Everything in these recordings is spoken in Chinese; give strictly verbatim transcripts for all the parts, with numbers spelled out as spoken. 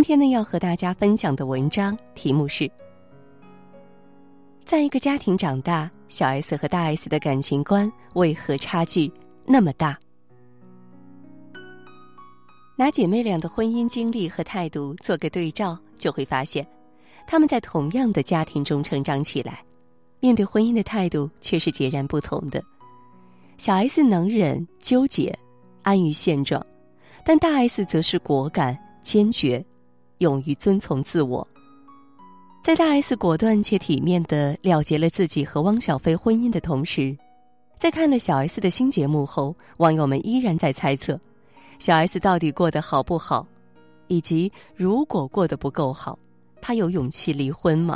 天呢，要和大家分享的文章题目是：在一个家庭长大，小 S 和大 S 的感情观为何差距那么大？拿姐妹俩的婚姻经历和态度做个对照，就会发现她们在同样的家庭中成长起来，面对婚姻的态度却是截然不同的。小 S 能忍、纠结、安于现状，但大 S 则是果敢、坚决，勇于遵从自我。在大 S 果断且体面地了结了自己和汪小菲婚姻的同时，在看了小 S 的新节目后，网友们依然在猜测小 S 到底过得好不好，以及如果过得不够好，她有勇气离婚吗？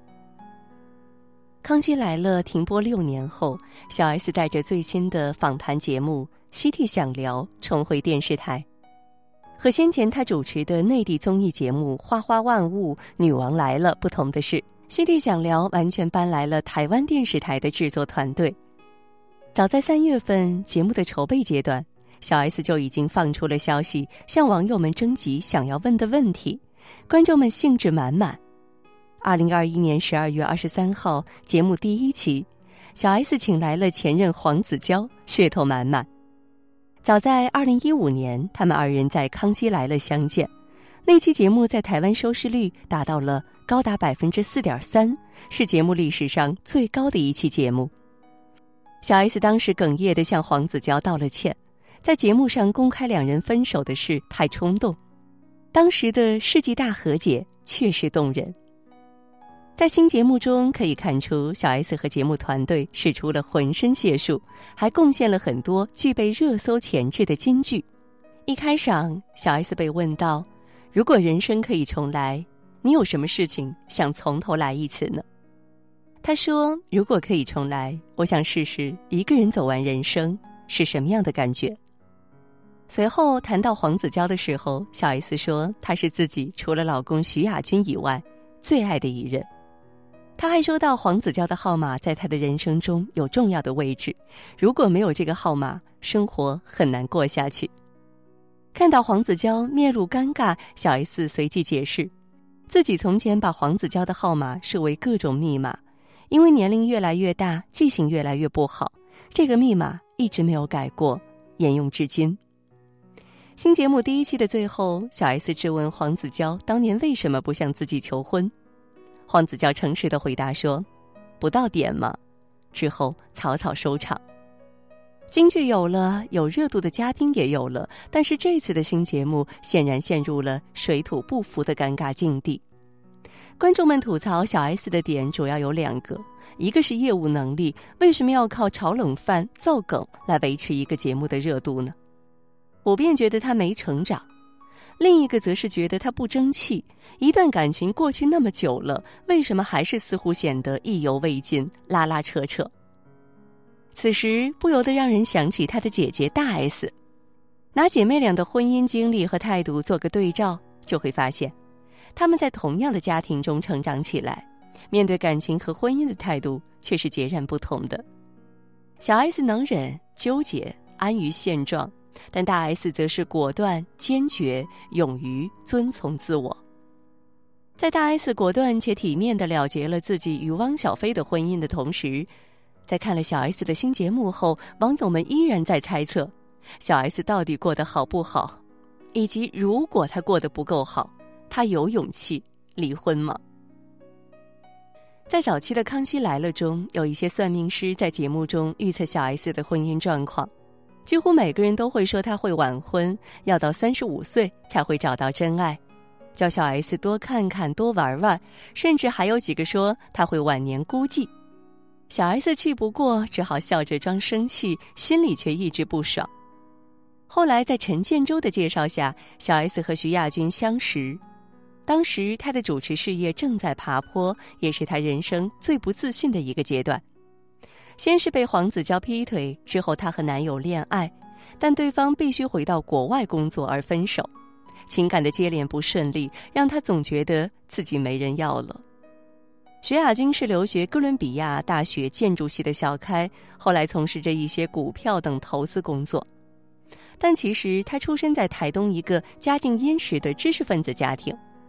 康熙来了停播六年后，小 S 带着最新的访谈节目《西娣想聊》重回电视台。和先前她主持的内地综艺节目《花花万物》《女王来了》不同的是，《西娣想聊》完全搬来了台湾电视台的制作团队。早在三月份节目的筹备阶段，小 S 就已经放出了消息，向网友们征集想要问的问题，观众们兴致满满。二零二一年十二月二十三号，节目第一期，小 S 请来了前任黄子佼，噱头满满。早在二零一五年，他们二人在《康熙来了》相见，那期节目在台湾收视率达到了高达 百分之四点三， 是节目历史上最高的一期节目。小 S 当时哽咽地向黄子佼道了歉，在节目上公开两人分手的事太冲动，当时的世纪大和解确实动人。在新节目中可以看出，小 S 和节目团队使出了浑身解数，还贡献了很多具备热搜潜质的金句。一开场，小 S 被问到，如果人生可以重来，你有什么事情想从头来一次呢？他说，如果可以重来，我想试试一个人走完人生是什么样的感觉。随后谈到黄子佼的时候，小 S 说，他是自己除了老公徐亚军以外最爱的一人。他还说到黄子佼的号码在他的人生中有重要的位置，如果没有这个号码，生活很难过下去。看到黄子佼面露尴尬，小 S 随即解释，自己从前把黄子佼的号码设为各种密码，因为年龄越来越大，记性越来越不好，这个密码一直没有改过，沿用至今。新节目第一期的最后，小 S 质问黄子佼当年为什么不向自己求婚。黄子佼诚实地回答说，不到点嘛，之后草草收场。京剧有了，有热度的嘉宾也有了，但是这次的新节目显然陷入了水土不服的尴尬境地。观众们吐槽小 S 的点主要有两个，一个是业务能力，为什么要靠炒冷饭、造梗来维持一个节目的热度呢？普遍觉得他没成长。另一个则是觉得他不争气，一段感情过去那么久了，为什么还是似乎显得意犹未尽，拉拉扯扯。此时不由得让人想起他的姐姐大 S。 拿姐妹俩的婚姻经历和态度做个对照，就会发现他们在同样的家庭中成长起来，面对感情和婚姻的态度却是截然不同的。小 S 能忍、纠结、安于现状，但大 S 则是果断、坚决，勇于遵从自我。在大 S 果断且体面地了结了自己与汪小菲的婚姻的同时，在看了小 S 的新节目后，网友们依然在猜测小 S 到底过得好不好，以及如果她过得不够好，她有勇气离婚吗？在早期的《康熙来了》中，有一些算命师在节目中预测小 S 的婚姻状况，几乎每个人都会说她会晚婚，要到三十五岁才会找到真爱，叫小 S 多看看多玩玩，甚至还有几个说她会晚年孤寂。小 S 气不过，只好笑着装生气，心里却一直不爽。后来在陈建州的介绍下，小 S 和徐亚军相识，当时她的主持事业正在爬坡，也是她人生最不自信的一个阶段。先是被黄子佼劈腿，之后她和男友恋爱，但对方必须回到国外工作而分手，情感的接连不顺利，让她总觉得自己没人要了。徐亚军是留学哥伦比亚大学建筑系的小开，后来从事着一些股票等投资工作。但其实他出生在台东一个家境殷实的知识分子家庭，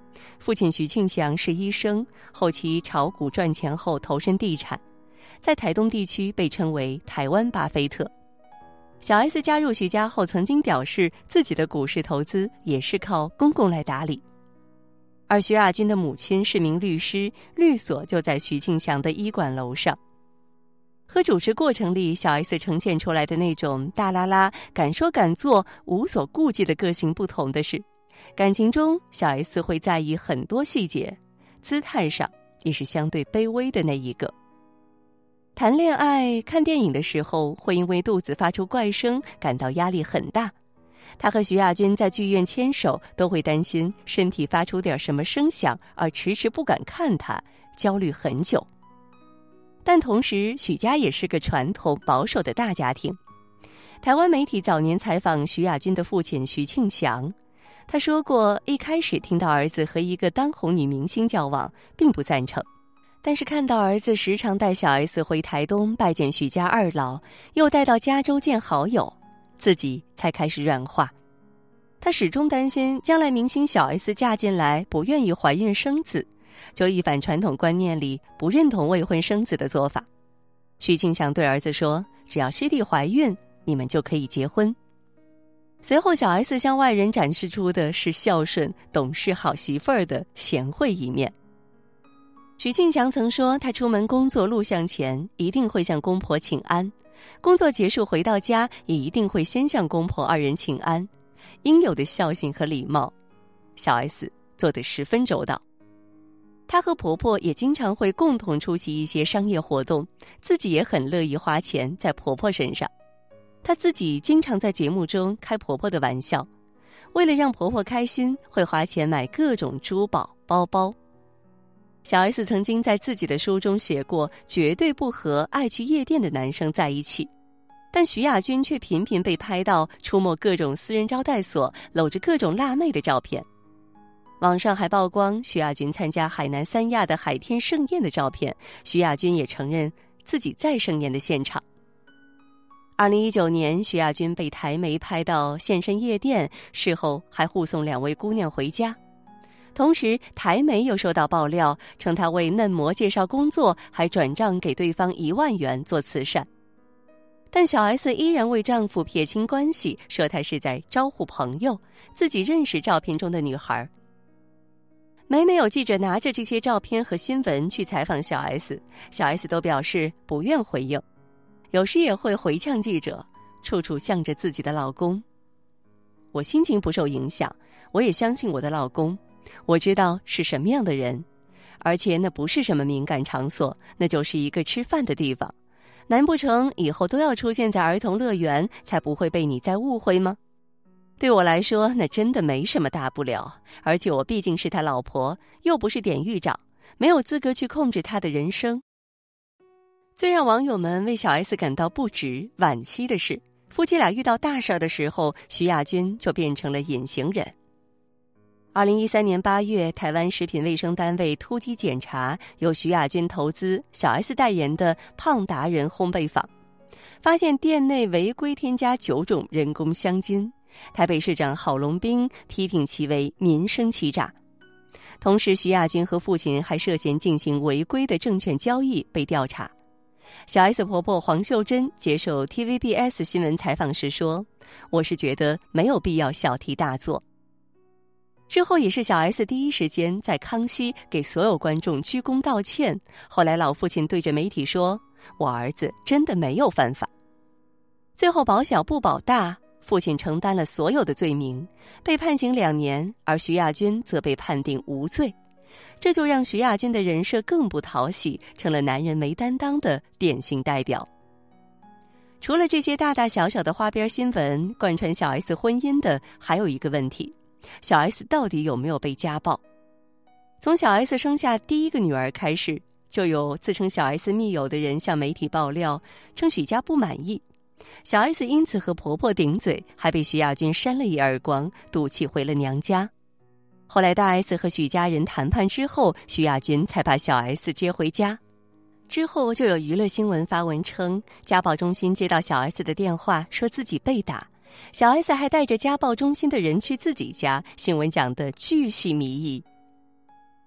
父亲许庆祥是医生，后期炒股赚钱后投身地产，在台东地区被称为台湾巴菲特。小 S 加入许家后曾经表示，自己的股市投资也是靠公公来打理。而徐亚军的母亲是名律师，律所就在许庆祥的医馆楼上。和主持过程里小 S 呈现出来的那种大啦啦、敢说敢做、无所顾忌的个性不同的是，感情中小 S 会在意很多细节，姿态上也是相对卑微的那一个。谈恋爱、看电影的时候会因为肚子发出怪声感到压力很大，他和徐亚军在剧院牵手都会担心身体发出点什么声响而迟迟不敢看他，焦虑很久。但同时许家也是个传统保守的大家庭。台湾媒体早年采访徐亚军的父亲徐庆祥，他说过一开始听到儿子和一个当红女明星交往并不赞成，但是看到儿子时常带小 S 回台东拜见许家二老，又带到加州见好友，自己才开始软化。他始终担心将来明星小 S 嫁进来不愿意怀孕生子，就一反传统观念里不认同未婚生子的做法。许庆祥对儿子说，只要师弟怀孕，你们就可以结婚。随后小 S 向外人展示出的是孝顺、懂事好媳妇儿的贤惠一面。许庆祥曾说，他出门工作路向前一定会向公婆请安，工作结束回到家也一定会先向公婆二人请安，应有的孝心和礼貌，小 S 做得十分周到。她和婆婆也经常会共同出席一些商业活动，自己也很乐意花钱在婆婆身上。她自己经常在节目中开婆婆的玩笑，为了让婆婆开心，会花钱买各种珠宝、包包。小 S 曾经在自己的书中写过，绝对不和爱去夜店的男生在一起，但徐亚军却频频被拍到出没各种私人招待所，搂着各种辣妹的照片。网上还曝光徐亚军参加海南三亚的海天盛宴的照片，徐亚军也承认自己在盛宴的现场。二零一九年，徐亚军被台媒拍到现身夜店，事后还护送两位姑娘回家。同时台媒又收到爆料，称他为嫩模介绍工作，还转账给对方一万元做慈善。但小 S 依然为丈夫撇清关系，说他是在招呼朋友，自己认识照片中的女孩。每每有记者拿着这些照片和新闻去采访小 S， 小 S 都表示不愿回应，有时也会回呛记者，处处向着自己的老公。我心情不受影响，我也相信我的老公，我知道是什么样的人，而且那不是什么敏感场所，那就是一个吃饭的地方，难不成以后都要出现在儿童乐园，才不会被你再误会吗？对我来说，那真的没什么大不了，而且我毕竟是他老婆，又不是典狱长，没有资格去控制他的人生。最让网友们为小 S 感到不值、惋惜的是，夫妻俩遇到大事的时候，徐亚军就变成了隐形人。二零一三年八月，台湾食品卫生单位突击检查由徐亚军投资、小 S 代言的胖达人烘焙坊，发现店内违规添加九种人工香精。台北市长郝龙斌批评其为民生欺诈。同时徐亚军和父亲还涉嫌进行违规的证券交易被调查。小 S 婆婆黄秀珍接受 T V B S 新闻采访时说，我是觉得没有必要小题大做。之后也是小 S 第一时间在康熙给所有观众鞠躬道歉，后来老父亲对着媒体说，我儿子真的没有犯法。最后保小不保大，父亲承担了所有的罪名，被判刑两年，而徐亚军则被判定无罪。这就让徐亚军的人设更不讨喜，成了男人没担当的典型代表。除了这些大大小小的花边新闻，贯穿小 S 婚姻的还有一个问题，小 S 到底有没有被家暴？从小 S 生下第一个女儿开始，就有自称小 S 密友的人向媒体爆料，称许家不满意，小 S 因此和婆婆顶嘴，还被徐亚军扇了一耳光，赌气回了娘家。后来大 S 和许家人谈判之后，徐亚军才把小 S 接回家。之后就有娱乐新闻发文称，家暴中心接到小 S 的电话，说自己被打，小 S 还带着家暴中心的人去自己家，新闻讲得巨细靡遗。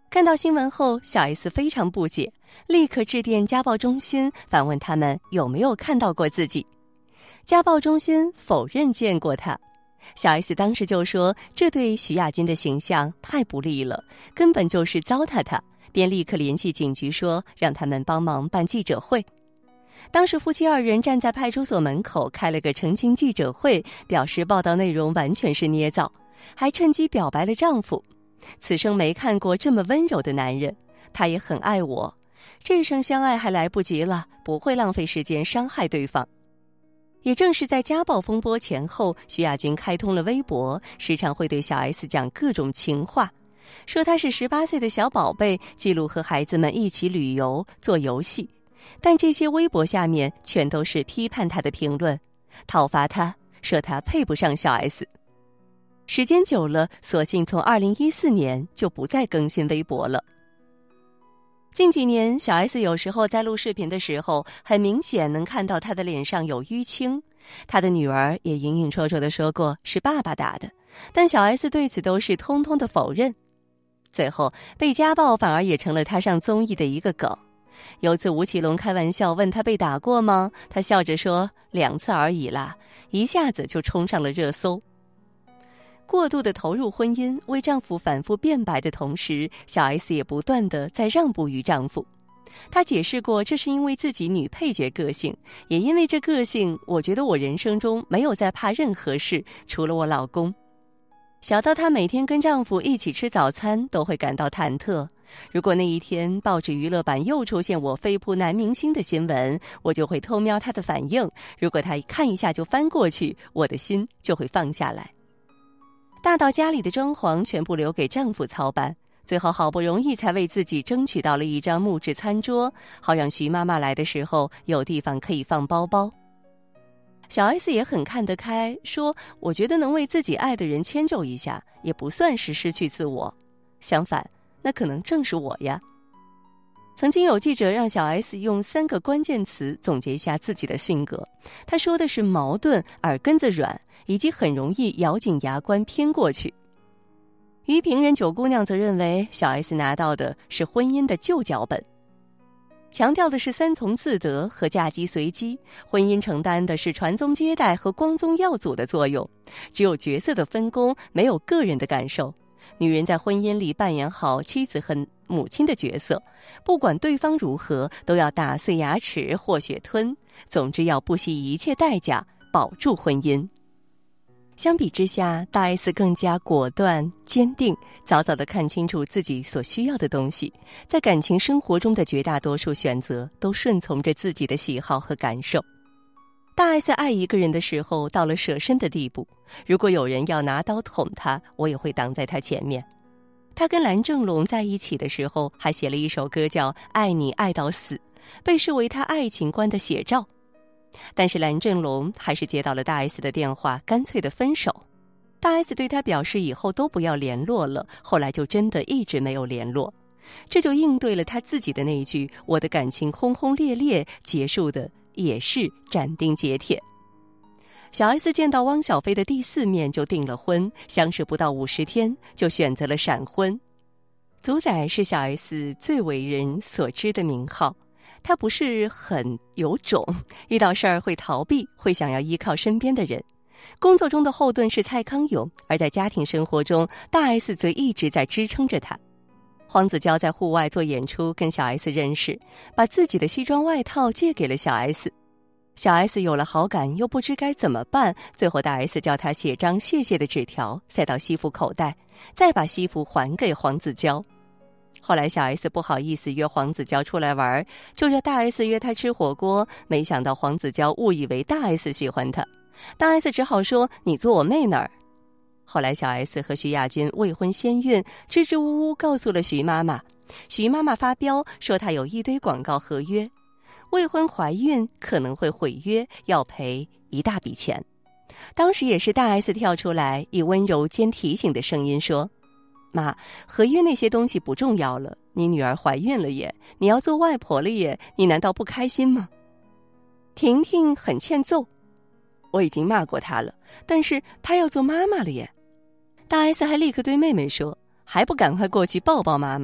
看到新闻后，小 S 非常不解，立刻致电家暴中心，反问他们有没有看到过自己。家暴中心否认见过他。小 S 当时就说这对徐亚军的形象太不利了，根本就是糟蹋他，便立刻联系警局说让他们帮忙办记者会。当时夫妻二人站在派出所门口开了个澄清记者会，表示报道内容完全是捏造，还趁机表白了丈夫，此生没看过这么温柔的男人，他也很爱我，这生相爱还来不及了，不会浪费时间伤害对方。也正是在家暴风波前后，徐亚军开通了微博，时常会对小 S 讲各种情话，说她是十八岁的小宝贝，记录和孩子们一起旅游做游戏。但这些微博下面全都是批判她的评论，讨伐她，说她配不上小 S。 时间久了，索性从二零一四年就不再更新微博了。近几年，小 S 有时候在录视频的时候，很明显能看到她的脸上有淤青。她的女儿也隐隐绰绰地说过是爸爸打的，但小 S 对此都是通通的否认。最后，被家暴反而也成了她上综艺的一个梗。有次吴奇隆开玩笑问她被打过吗？她笑着说两次而已啦，一下子就冲上了热搜。过度的投入婚姻，为丈夫反复辩白的同时，小 S 也不断地在让步于丈夫。她解释过，这是因为自己女配角个性，也因为这个性，我觉得我人生中没有再怕任何事，除了我老公。小到她每天跟丈夫一起吃早餐都会感到忐忑，如果那一天报纸娱乐版又出现我飞扑男明星的新闻，我就会偷瞄她的反应，如果她一看一下就翻过去，我的心就会放下来。大到家里的装潢全部留给丈夫操办，最后好不容易才为自己争取到了一张木质餐桌，好让徐妈妈来的时候有地方可以放包包。小 S 也很看得开，说我觉得能为自己爱的人迁就一下，也不算是失去自我，相反，那可能正是我呀。曾经有记者让小 S 用三个关键词总结一下自己的性格，他说的是矛盾、耳根子软，以及很容易咬紧牙关偏过去。于平人九姑娘则认为小 S 拿到的是婚姻的旧脚本，强调的是三从四德和嫁鸡随鸡，婚姻承担的是传宗接代和光宗耀祖的作用，只有角色的分工，没有个人的感受。女人在婚姻里扮演好妻子和母亲的角色，不管对方如何，都要打碎牙齿或血吞，总之要不惜一切代价保住婚姻。相比之下，大 S 更加果断坚定，早早地看清楚自己所需要的东西，在感情生活中的绝大多数选择都顺从着自己的喜好和感受。大 S 爱一个人的时候到了舍身的地步，如果有人要拿刀捅他，我也会挡在他前面。他跟蓝正龙在一起的时候还写了一首歌叫《爱你爱到死》，被视为他爱情观的写照。但是蓝正龙还是接到了大 S 的电话，干脆的分手。大 S 对他表示以后都不要联络了，后来就真的一直没有联络。这就应对了他自己的那一句我的感情轰轰烈烈，结束的也是斩钉截铁。小 S 见到汪小菲的第四面就订了婚，相识不到五十天就选择了闪婚。祖仔是小 S 最为人所知的名号，他不是很有种，遇到事儿会逃避，会想要依靠身边的人。工作中的后盾是蔡康永，而在家庭生活中，大 S 则一直在支撑着他。黄子佼在户外做演出，跟小 S 认识，把自己的西装外套借给了小 S。小 S 有了好感，又不知该怎么办，最后大 S 叫他写张谢谢的纸条，塞到西服口袋，再把西服还给黄子佼。后来小 S 不好意思约黄子佼出来玩，就叫大 S 约他吃火锅，没想到黄子佼误以为大 S 喜欢他，大 S 只好说你坐我妹那儿。后来小 S 和徐亚军未婚先孕，支支吾吾告诉了徐妈妈，徐妈妈发飙说她有一堆广告合约，未婚怀孕可能会毁约，要赔一大笔钱。当时也是大 S 跳出来，以温柔兼提醒的声音说，妈，合约那些东西不重要了，你女儿怀孕了耶，你要做外婆了耶，你难道不开心吗？婷婷很欠揍，我已经骂过她了，但是她要做妈妈了耶。大 S 还立刻对妹妹说，还不赶快过去抱抱妈妈，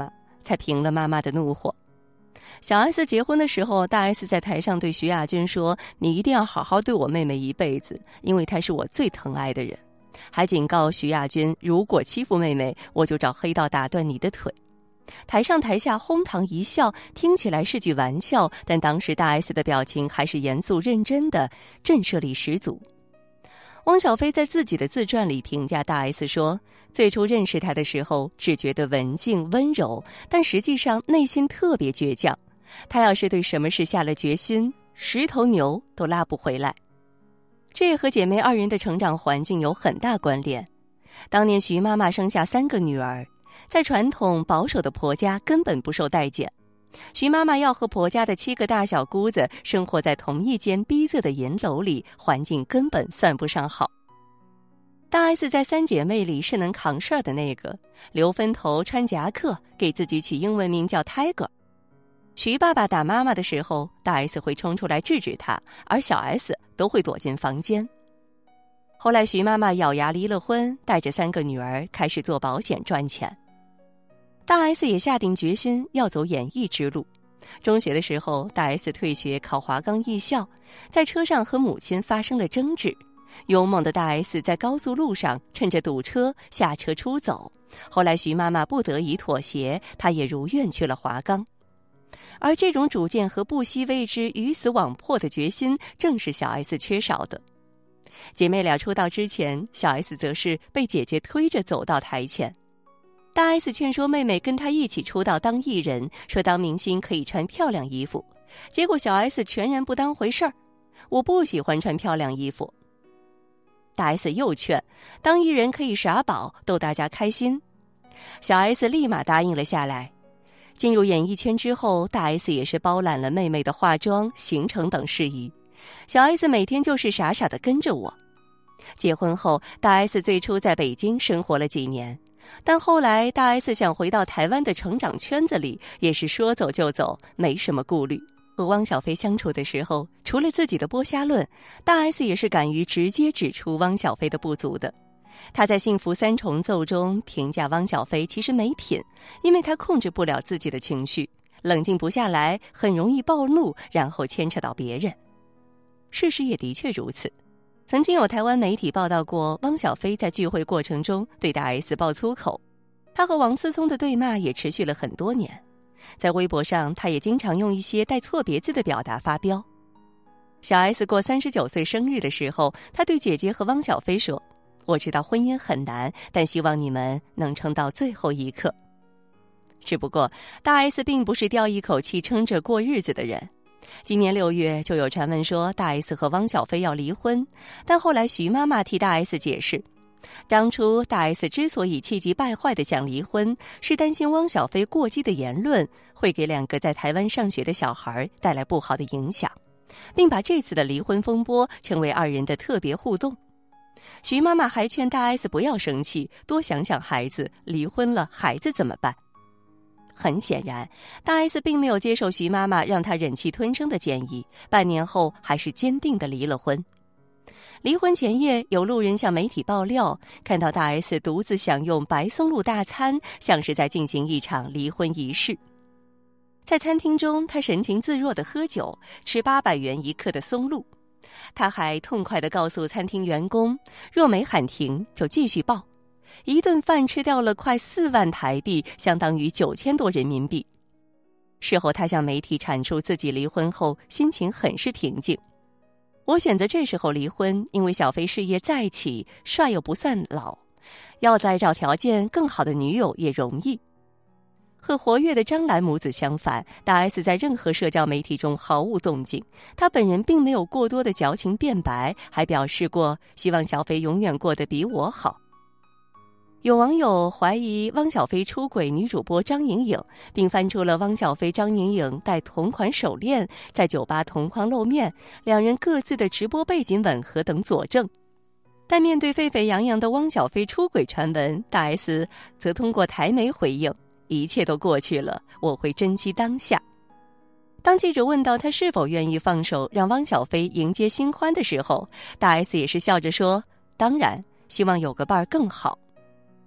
才平了妈妈的怒火。小 S 结婚的时候，大 S 在台上对徐亚军说：“你一定要好好对我妹妹一辈子，因为她是我最疼爱的人。”还警告徐亚军，如果欺负妹妹，我就找黑道打断你的腿。台上台下哄堂一笑，听起来是句玩笑，但当时大 S 的表情还是严肃认真的，震慑力十足。汪小菲在自己的自传里评价大 S 说，最初认识她的时候只觉得文静温柔，但实际上内心特别倔强。她要是对什么事下了决心，十头牛都拉不回来。这也和姐妹二人的成长环境有很大关联。当年徐妈妈生下三个女儿，在传统保守的婆家根本不受待见，徐妈妈要和婆家的七个大小姑子生活在同一间逼仄的银楼里，环境根本算不上好。大 S 在三姐妹里是能扛事儿的那个，留分头穿夹克，给自己取英文名叫 Tiger。 徐爸爸打妈妈的时候，大 S 会冲出来制止他，而小 S 都会躲进房间。后来徐妈妈咬牙离了婚，带着三个女儿开始做保险赚钱。大 S 也下定决心要走演艺之路。中学的时候，大 S 退学考华冈艺校，在车上和母亲发生了争执。勇猛的大 S 在高速路上趁着堵车下车出走，后来徐妈妈不得已妥协，她也如愿去了华冈。而这种主见和不惜为之鱼死网破的决心，正是小 S 缺少的。姐妹俩出道之前，小 S 则是被姐姐推着走到台前。大 S 劝说妹妹跟她一起出道当艺人，说当明星可以穿漂亮衣服，结果小 S 全然不当回事儿，我不喜欢穿漂亮衣服。大 S 又劝，当艺人可以耍宝，逗大家开心。小 S 立马答应了下来。进入演艺圈之后，大 S 也是包揽了妹妹的化妆、行程等事宜。小 S 每天就是傻傻地跟着我。结婚后，大 S 最初在北京生活了几年，但后来大 S 想回到台湾的成长圈子里，也是说走就走，没什么顾虑。和汪小菲相处的时候，除了自己的剥虾论，大 S 也是敢于直接指出汪小菲的不足的。他在《幸福三重奏》中评价汪小菲其实没品，因为他控制不了自己的情绪，冷静不下来，很容易暴怒，然后牵扯到别人。事实也的确如此。曾经有台湾媒体报道过，汪小菲在聚会过程中对大 S 爆粗口，他和王思聪的对骂也持续了很多年。在微博上，他也经常用一些带错别字的表达发飙。小 S 过三十九岁生日的时候，他对姐姐和汪小菲说，我知道婚姻很难，但希望你们能撑到最后一刻。只不过大 S 并不是吊一口气撑着过日子的人。今年六月就有传闻说大 S 和汪小菲要离婚，但后来徐妈妈替大 S 解释，当初大 S 之所以气急败坏地想离婚，是担心汪小菲过激的言论会给两个在台湾上学的小孩带来不好的影响，并把这次的离婚风波称为二人的特别互动。徐妈妈还劝大 S 不要生气，多想想孩子，离婚了孩子怎么办？很显然，大 S 并没有接受徐妈妈让她忍气吞声的建议，半年后还是坚定地离了婚。离婚前夜，有路人向媒体爆料，看到大 S 独自享用白松露大餐，像是在进行一场离婚仪式。在餐厅中，她神情自若地喝酒，吃八百元一克的松露。她还痛快地告诉餐厅员工，若没喊停，就继续爆。一顿饭吃掉了快四万台币，相当于九千多人民币。事后，她向媒体阐述自己离婚后心情很是平静。我选择这时候离婚，因为小飞事业再起，帅又不算老，要再找条件更好的女友也容易。和活跃的张兰母子相反，大 S 在任何社交媒体中毫无动静，她本人并没有过多的矫情辩白，还表示过希望小飞永远过得比我好。有网友怀疑汪小菲出轨女主播张颖颖，并翻出了汪小菲、张颖颖戴同款手链，在酒吧同框露面，两人各自的直播背景吻合等佐证。但面对沸沸扬扬的汪小菲出轨传闻，大 S 则通过台媒回应，一切都过去了，我会珍惜当下。当记者问到他是否愿意放手让汪小菲迎接新欢的时候，大 S 也是笑着说，当然，希望有个伴儿更好。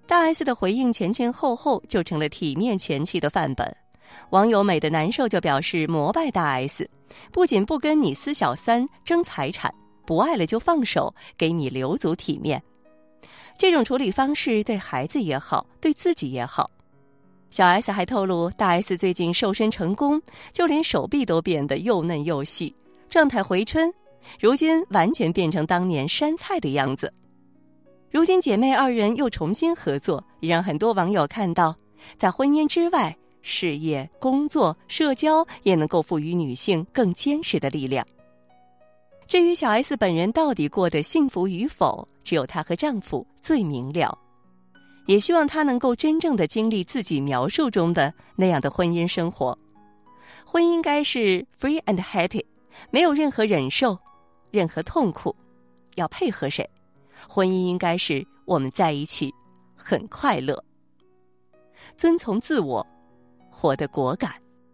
大 S 的回应前前后后就成了体面前妻的范本。网友美的难受就表示膜拜大 S， 不仅不跟你撕小三争财产，不爱了就放手，给你留足体面。这种处理方式对孩子也好，对自己也好。小 S 还透露，大 S 最近瘦身成功，就连手臂都变得又嫩又细，状态回春，如今完全变成当年杉菜的样子。如今姐妹二人又重新合作，也让很多网友看到，在婚姻之外，事业、工作、社交也能够赋予女性更坚实的力量。至于小 S 本人到底过得幸福与否，只有她和丈夫最明了。也希望她能够真正的经历自己描述中的那样的婚姻生活。婚姻该是 free and happy， 没有任何忍受，任何痛苦。要配合谁？婚姻应该是我们在一起很快乐，遵从自我，活得果敢。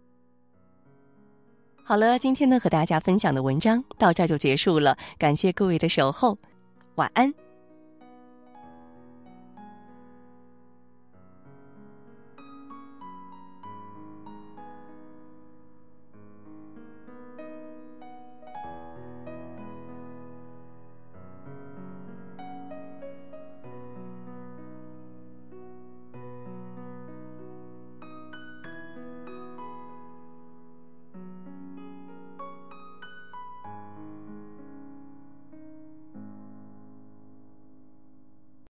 好了，今天呢和大家分享的文章到这就结束了，感谢各位的守候，晚安。